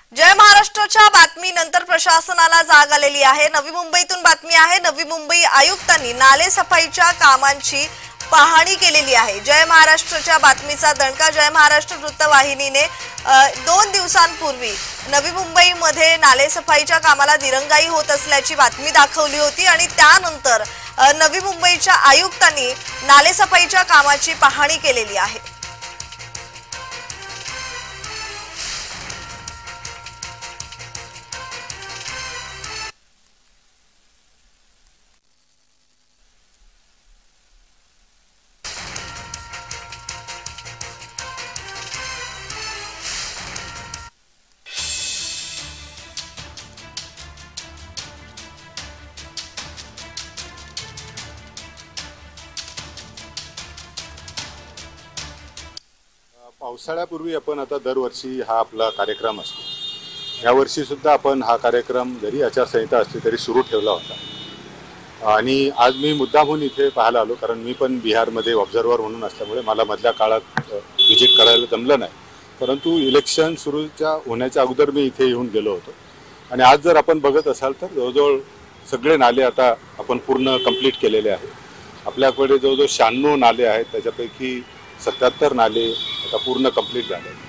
जय महाराष्ट्राच्या बातमीनंतर प्रशासनाला जाग आलेली आहे। नवी मुंबईतून बातमी आहे। नवी मुंबई आयुक्तांनी नाले सफाईच्या कामांची पाहणी केलेली आहे। जय महाराष्ट्राच्या बातमीचा दणका जय महाराष्ट्र वृत्तवाहिनीने 2 दिवसांपूर्वी नवी मुंबईमध्ये नाले सफाईच्या कामाला दिरंगाई होत असल्याची बातमी दाखवली होती आणि त्यानंतर नवी मुंबईच्या आयुक्तांनी नाले सफाईच्या कामाची पाहणी केलेली आहे। पावसाळ्यापूर्वी आपण आता दरवर्षी हा आपला कार्यक्रम असतो। यावर्षी सुद्धा आपण हा कार्यक्रम जरी आचारसंहिता असली तरी सुरू ठेवला होता आणि आज मी मुद्दामहून इथे पाहायला आलो, कारण मी पण बिहारमध्ये ऑब्झर्वर म्हणून असल्यामुळे मला मधल्या काळात व्हिजिट करायला जमलं नाही, परंतु इलेक्शन सुरूच्या होण्याच्या अगोदर मी इथे येऊन गेलो होतो। आणि आज जर आपण बघत असाल तर जवळजवळ सगळे नाले आता आपण पूर्ण कंप्लीट केलेले आहेत। आपल्याकडे जवळजवळ 96 नाले आहेत, त्याच्यापैकी 77 नाले आता पूर्ण कंप्लीट झाले।